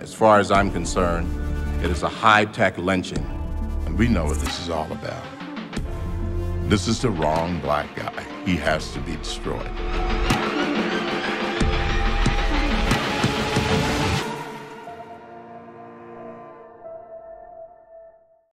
As far as I'm concerned, it is a high-tech lynching, and we know what this is all about. This is the wrong black guy. He has to be destroyed.